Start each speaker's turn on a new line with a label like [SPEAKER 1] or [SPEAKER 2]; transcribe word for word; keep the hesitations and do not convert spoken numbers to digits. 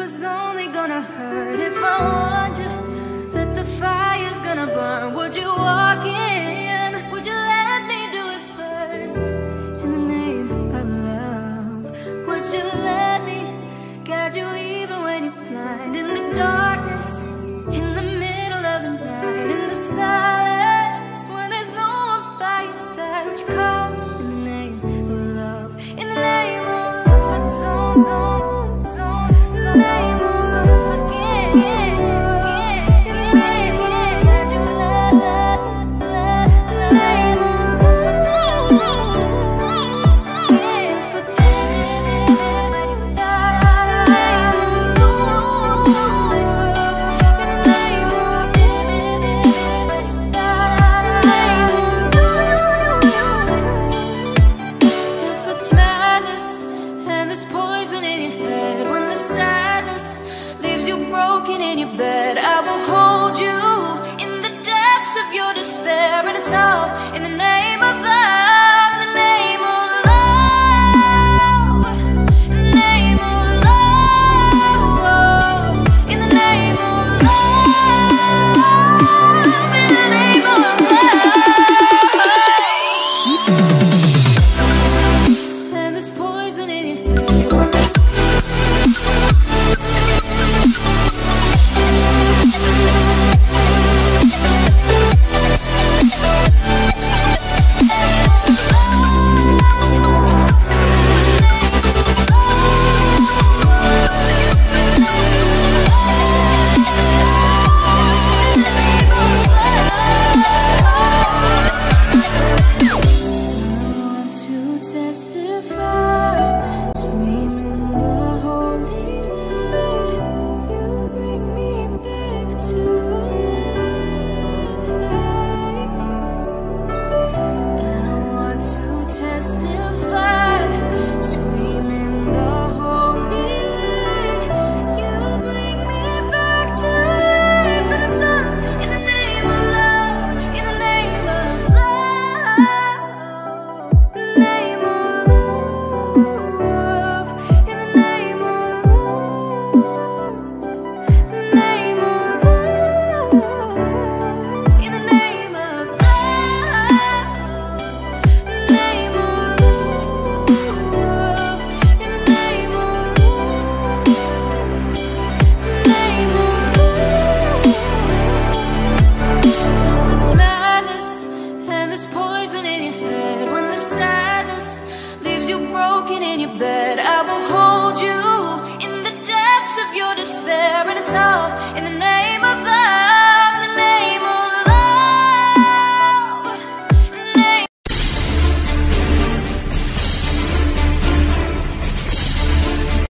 [SPEAKER 1] was only gonna hurt. If I warned you that the fire's gonna burn, would you walk in? Would you let me do it first? In the name of love, would you let me guide you even when you're blind? In the darkness, in the middle of the night, in the silence, when there's no one by your side, would you call in the name of love? In the name of love, for zone, zone, zone, zone, name of love, forget, yeah, yeah, yeah, yeah, guide you, let, let, let, let, yeah, pretending it, there's poison in your head. When the sadness leaves you broken in your bed, I will hold you in the depths of your despair. And it's all in the name of love, in the name of love, in the name of love, in the name of love, in the name of love. And there's poison in your head. I will hold you in the depths of your despair, and it's all in the name